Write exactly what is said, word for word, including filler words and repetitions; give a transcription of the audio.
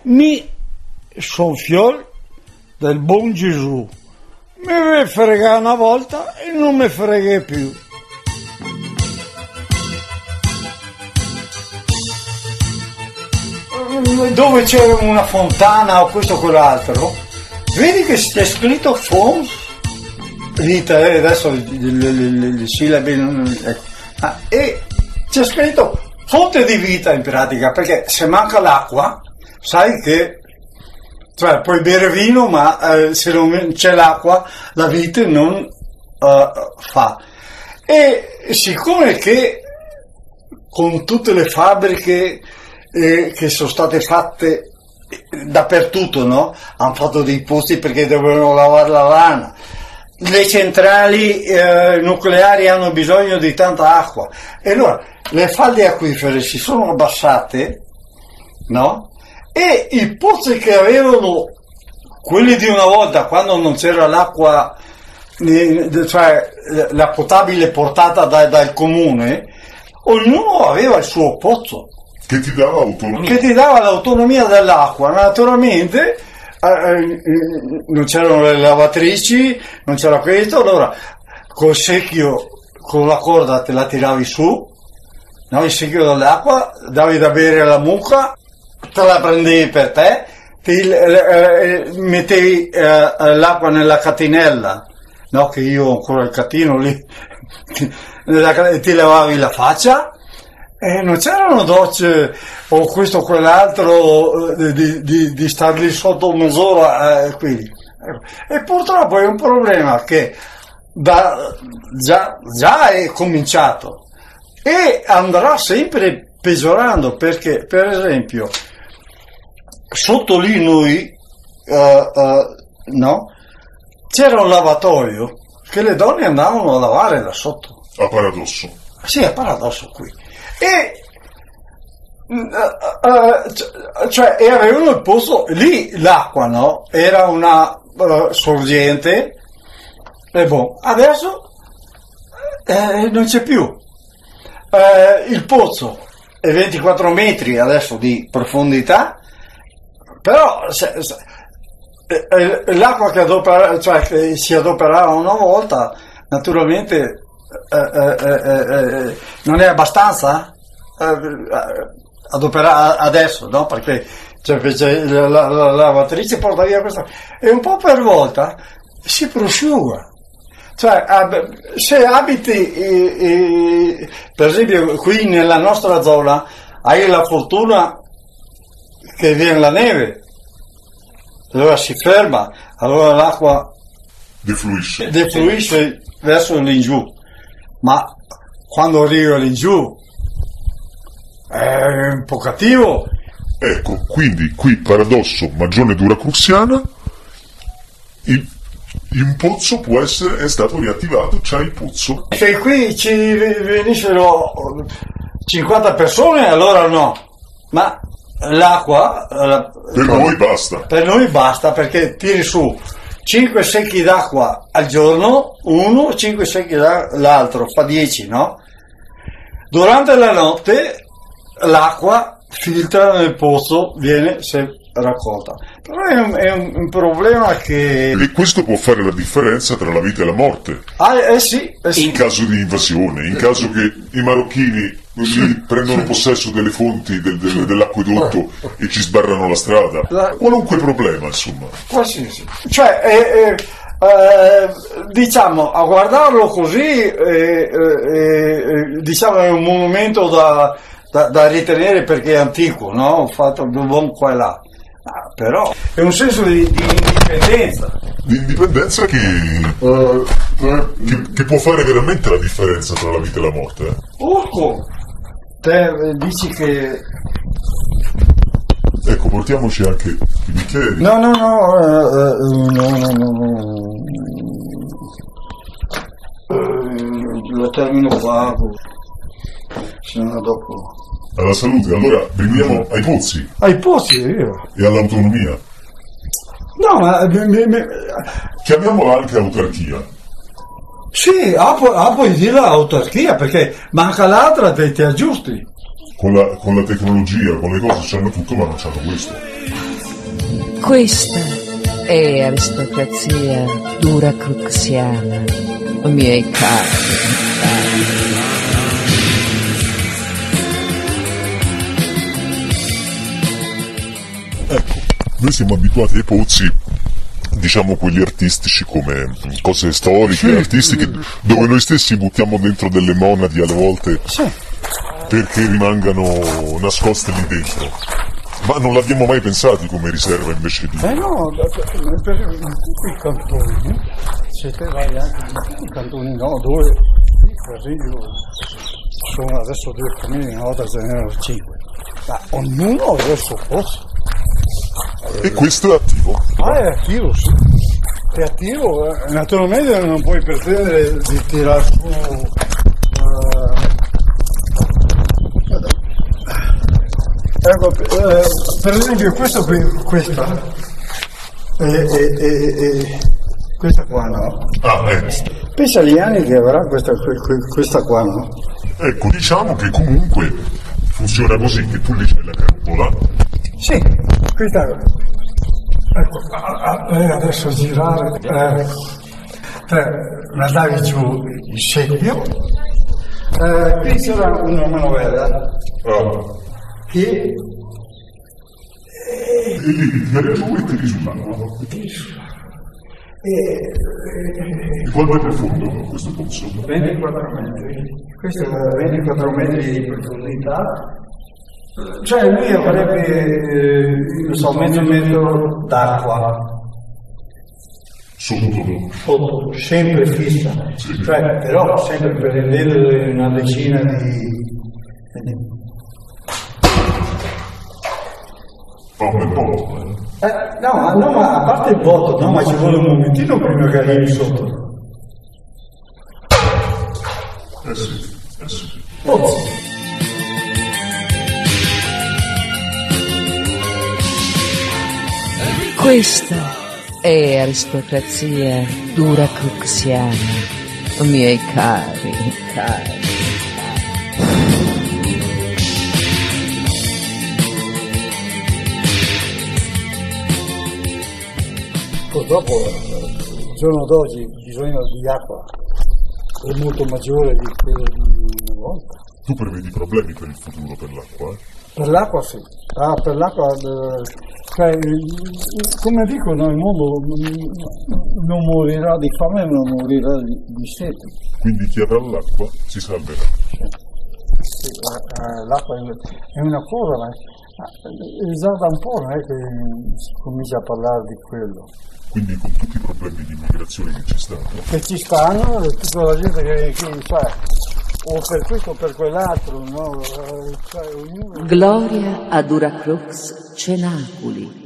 mi soffiò del buon Gesù. Mi frega una volta e non mi frega più. Dove c'era una fontana o questo o quell'altro, vedi che c'è scritto Fons vita, eh, adesso le, le, le, le sillabe non, ecco. Ah, e c'è scritto fonte di vita in pratica, perché se manca l'acqua sai che, cioè puoi bere vino ma eh, se non c'è l'acqua la vite non uh, fa. E siccome che con tutte le fabbriche eh, che sono state fatte dappertutto, no? Hanno fatto dei posti perché dovevano lavare la lana, le centrali eh, nucleari hanno bisogno di tanta acqua e allora le falde acquifere si sono abbassate, no? E i pozzi che avevano quelli di una volta, quando non c'era l'acqua, cioè la potabile portata da, dal comune, ognuno aveva il suo pozzo che ti dava autonomia, che ti dava l'autonomia dell'acqua. Naturalmente eh, non c'erano le lavatrici, non c'era questo, allora col secchio, con la corda te la tiravi su, no? Il secchio dell'acqua, davi da bere alla mucca, te la prendevi per te, ti eh, mettevi eh, l'acqua nella catinella, no? Che io ho ancora il catino lì, ti, ti lavavi la faccia. E non c'erano docce o questo o quell'altro di, di, di star lì sotto mezz'ora eh, qui. E purtroppo è un problema che da, già, già è cominciato e andrà sempre peggiorando, perché per esempio sotto lì noi uh, uh, no, c'era un lavatoio che le donne andavano a lavare da sotto. A paradosso. Sì, a paradosso qui. E uh, uh, cioè e avevano il pozzo lì, l'acqua, no? Era una uh, sorgente e boh, adesso eh, non c'è più. Uh, il pozzo è ventiquattro metri adesso di profondità, però se, se, eh, l'acqua che, adopera, cioè, che si adoperava una volta, naturalmente Eh, eh, eh, eh, non è abbastanza eh, adoperare adesso, no? Perché cioè, la, la, la lavatrice porta via questa e un po' per volta si prosciuga, cioè ab- se abiti eh, eh, per esempio qui nella nostra zona hai la fortuna che viene la neve, allora si ferma, allora l'acqua defluisce, defluisce verso l'ingiù. Ma quando arriva l'igiù è un po' cattivo. Ecco, quindi qui paradosso, Magione dura Cruxiana, il, il pozzo può essere, è stato riattivato, c'è il pozzo. Se qui ci venissero cinquanta persone allora no, ma l'acqua per noi basta. Per noi basta, perché tiri su cinque secchi d'acqua al giorno, uno, cinque secchi l'altro, fa dieci, no? Durante la notte l'acqua filtra nel pozzo, viene se raccolta. Però è un, è un, un problema che... E questo può fare la differenza tra la vita e la morte. Ah, eh sì, eh sì. In caso di invasione, in caso che i marocchini sì, prendono sì. possesso delle fonti del, del, sì. dell'acquedotto e ci sbarrano la strada, la... qualunque problema, insomma. Qualsiasi. Cioè, eh, eh, eh, diciamo, a guardarlo così, eh, eh, diciamo è un monumento da, da, da ritenere perché è antico, no? Fatto da buon qua e là. Ah, però è un senso di, di indipendenza. Di indipendenza che, uh, che, che può fare veramente la differenza tra la vita e la morte. Eh? Urco, te dici che... Ecco, portiamoci anche i bicchieri. No, no, no, uh, uh, no, no, no, no. Uh, lo termino qua, se no dopo... Alla salute, allora veniamo ai pozzi. Ai pozzi, io. E all'autonomia. No, ma... Me, me... Chiamiamola anche autarchia. Sì, ah, pu- ah, puoi dire autarchia, perché manca l'altra, te ti aggiusti. con la, con la tecnologia, con le cose, c'hanno tutto ma non c'hanno questo. Questa è aristocrazia dura cruxiana, miei cari. Ecco, noi siamo abituati ai pozzi, diciamo quelli artistici come cose storiche, sì, artistiche, dove noi stessi buttiamo dentro delle monadi alle volte, sì, perché rimangano nascoste lì dentro. Ma non l'abbiamo mai pensati come riserva invece di... Eh no, per tutti i cantoni, siete vai anche in tutti i cantoni, no, dove, per esempio, sono adesso due famiglie, una volta ce n'erano cinque, ma ognuno ha il suo posto. E questo è attivo? Ah, è attivo, sì. È attivo, eh. Naturalmente non puoi pretendere di tirare su... Uh, ecco, eh, per esempio questo qui, questa, e, e, e, e, questa qua, no? Ah, eh. Pensa agli anni che avrà questa, questa qua, no? Ecco, diciamo che comunque funziona così, che tu lì c'hai la carambola. Sì, questa, ecco, a, a, adesso girare, eh, per mandare giù il secchio, eh, qui c'era una manovella, ah, che... E lì tiri giù e tiri sull'acqua. E, e quanto è profondo questo pozzo? ventiquattro metri, questo è ventiquattro metri di profondità. Cioè lui avrebbe, eh, non so, mezzo metro d'acqua sotto, sotto, sempre fissa, sì, cioè, però sempre prendendo una decina di... fa un bel po'. Eh, no, no, ma a parte il botto, no, ma ci vuole un momentino prima che arrivi sotto. Eh sì, eh sì. Pozzi. Questa è aristocrazia dura cruxiana, miei cari, cari. Purtroppo il giorno d'oggi il bisogno di acqua è molto maggiore di quello di una volta. Tu prevedi problemi per il futuro per l'acqua? Eh? Per l'acqua sì, ah, per l'acqua, eh, cioè, come dicono, il mondo non morirà di fame, non morirà di, di sete. Quindi chi avrà l'acqua si salverà. Sì. Sì, eh, l'acqua è una cosa, ma già da un po' non è che si comincia a parlare di quello. Quindi con tutti i problemi di immigrazione che ci stanno. Che ci stanno, tutta la gente che, che cioè, o per questo o per quell'altro, no? Cioè, ognuno... Gloria ad Uracrux Cenaculi.